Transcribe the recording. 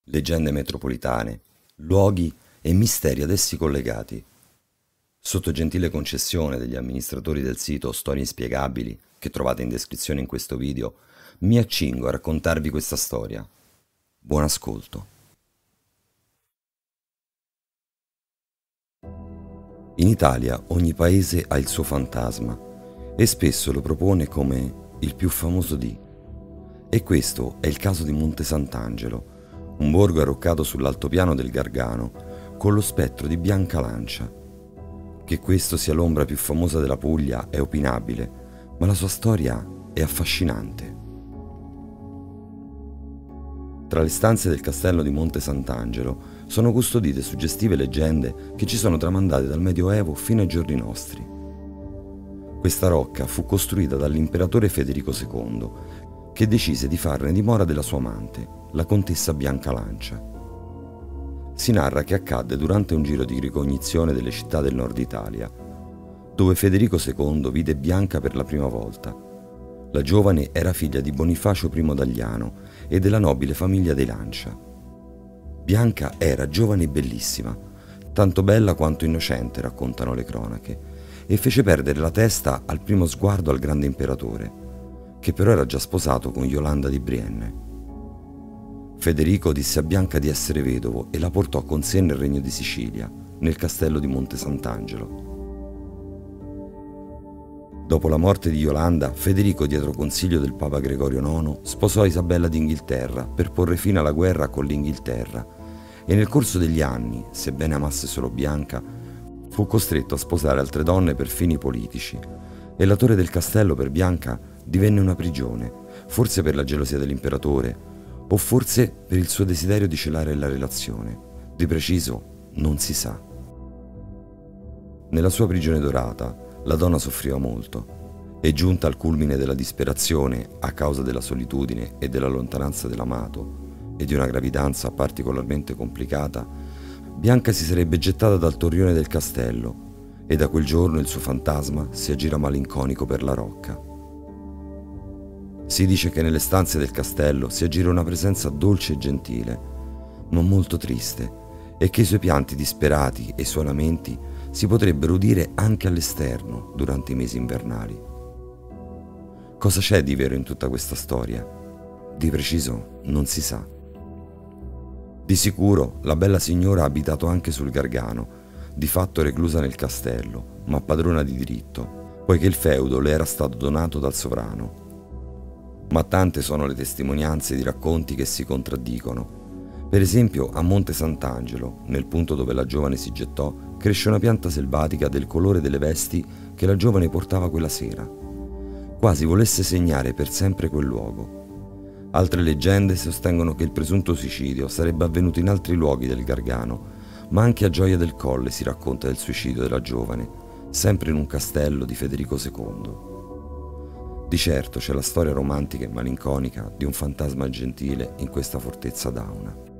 leggende metropolitane, luoghi e misteri ad essi collegati. Sotto gentile concessione degli amministratori del sito Storie Inspiegabili, che trovate in descrizione in questo video, mi accingo a raccontarvi questa storia. Buon ascolto. In Italia ogni paese ha il suo fantasma e spesso lo propone come il più famoso di. E questo è il caso di Monte Sant'Angelo, un borgo arroccato sull'altopiano del Gargano con lo spettro di Bianca Lancia. Che questo sia l'ombra più famosa della Puglia è opinabile, ma la sua storia è affascinante. Tra le stanze del castello di Monte Sant'Angelo sono custodite suggestive leggende che ci sono tramandate dal Medioevo fino ai giorni nostri. Questa rocca fu costruita dall'imperatore Federico II, che decise di farne dimora della sua amante, la contessa Bianca Lancia. Si narra che accadde durante un giro di ricognizione delle città del nord Italia, dove Federico II vide Bianca per la prima volta. La giovane era figlia di Bonifacio I d'Agliano e della nobile famiglia dei Lancia. Bianca era giovane e bellissima, tanto bella quanto innocente, raccontano le cronache, e fece perdere la testa al primo sguardo al grande imperatore, che però era già sposato con Iolanda di Brienne. Federico disse a Bianca di essere vedovo e la portò con sé nel regno di Sicilia, nel castello di Monte Sant'Angelo. Dopo la morte di Iolanda, Federico, dietro consiglio del Papa Gregorio IX, sposò Isabella d'Inghilterra per porre fine alla guerra con l'Inghilterra e nel corso degli anni, sebbene amasse solo Bianca, fu costretto a sposare altre donne per fini politici e la torre del castello per Bianca divenne una prigione, forse per la gelosia dell'imperatore o forse per il suo desiderio di celare la relazione. Di preciso non si sa. Nella sua prigione dorata la donna soffriva molto e, giunta al culmine della disperazione a causa della solitudine e della lontananza dell'amato e di una gravidanza particolarmente complicata, Bianca si sarebbe gettata dal torrione del castello e da quel giorno il suo fantasma si aggira malinconico per la rocca. Si dice che nelle stanze del castello si aggira una presenza dolce e gentile, ma molto triste, e che i suoi pianti disperati e i suoi lamenti si potrebbero udire anche all'esterno durante i mesi invernali. Cosa c'è di vero in tutta questa storia? Di preciso non si sa. Di sicuro la bella signora ha abitato anche sul Gargano, di fatto reclusa nel castello, ma padrona di diritto, poiché il feudo le era stato donato dal sovrano. Ma tante sono le testimonianze di racconti che si contraddicono. Per esempio, a Monte Sant'Angelo, nel punto dove la giovane si gettò, cresce una pianta selvatica del colore delle vesti che la giovane portava quella sera, quasi volesse segnare per sempre quel luogo. Altre leggende sostengono che il presunto suicidio sarebbe avvenuto in altri luoghi del Gargano, ma anche a Gioia del Colle si racconta del suicidio della giovane, sempre in un castello di Federico II. Di certo c'è la storia romantica e malinconica di un fantasma gentile in questa fortezza d'Auna.